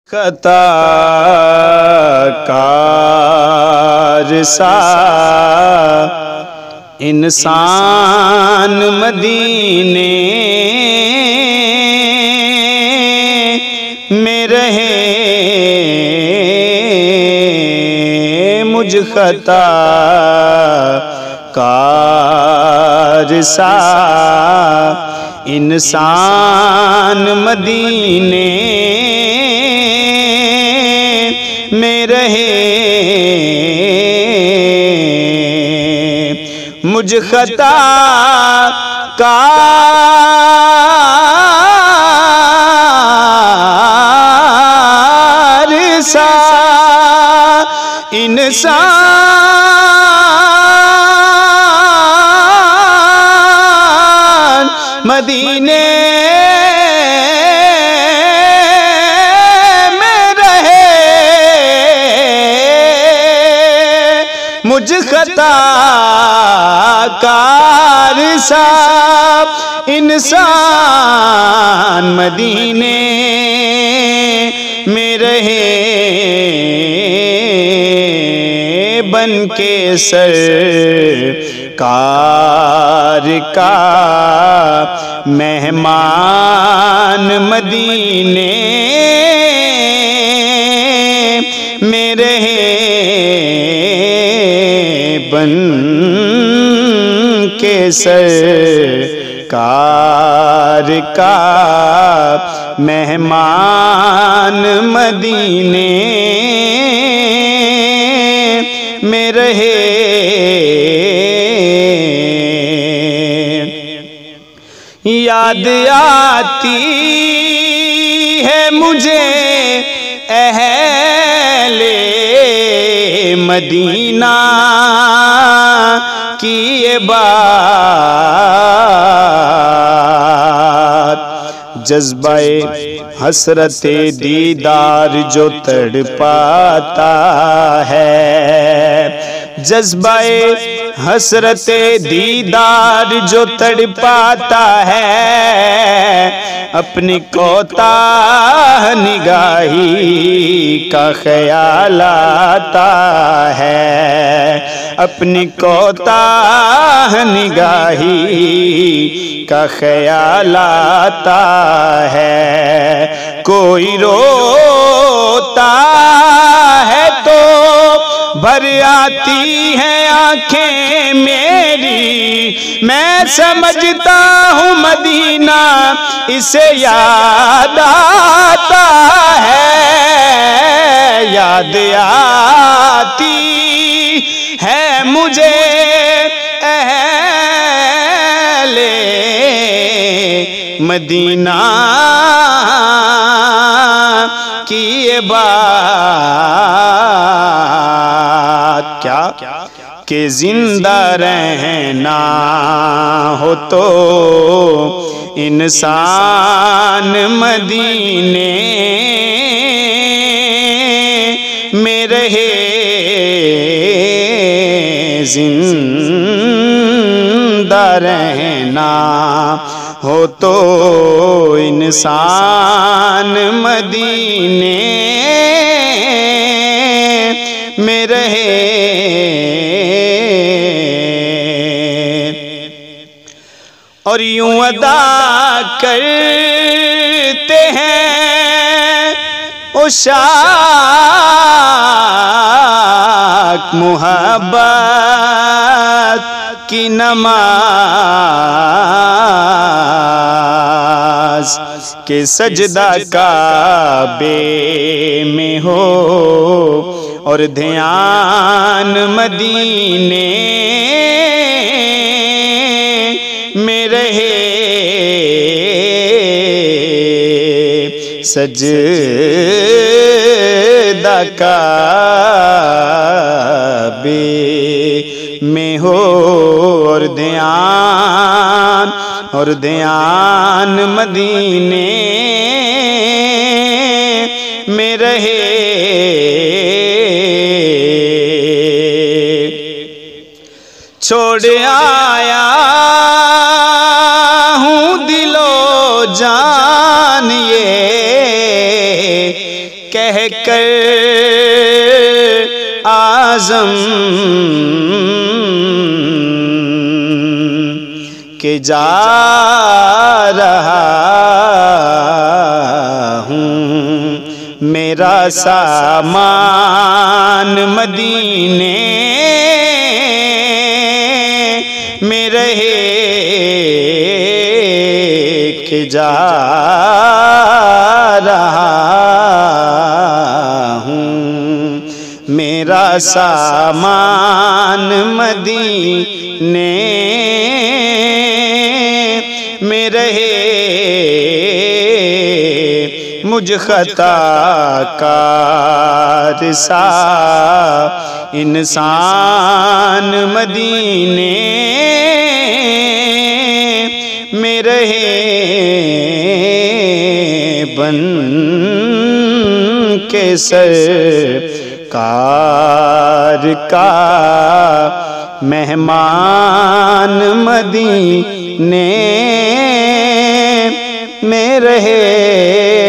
खताकार सा इंसान मदीने में रहे, मुझ खताकार सा इंसान मदीने में रहे, मुझ खताकार सा इंसान मदीने मुझ खताकार सा इंसान मदीने में रहे, बन के सरकार का मेहमान मदीने में रहे, बन के सरकार का मेहमान मदीने में रहे। याद आती है मुझे अहले मदीना की ये बात, जज्बाए हसरते दीदार जो तड़पाता है, जज्बाए हसरते दीदार जो तड़पाता है, अपनी कोताह निगाही का ख्याल आता है, अपनी कोताह निगाही का ख्याल आता है। कोई रोता है तो भर आती हैं आंखें मेरी, मैं समझता हूँ मदीना इसे याद आता है, याद आती है मुझे अहले मदीना की ये बात, क्या कि जिंदा रहना हो तो इंसान मदीने में रहे, जिंदा रहना हो तो इंसान मदीने में रहे। और यूं अदा करते हैं ओ शाक मुहब्बत की नमाज, के सजदा काबे में हो और ध्यान मदीने में रहे, सजदा काबे में हो और ध्यान मदीने में रहे। छोड़ आया हूँ दिलो जान ये कह कर आज़म के जा रहा हूँ, मेरा सामान मदीने में रहे के जा रहा हूँ, मेरा सामान मदीने में रहे, मुझ खताकार सा इंसान मदीने में रहे, बन के सरकार का मेहमान मदीने में रहे।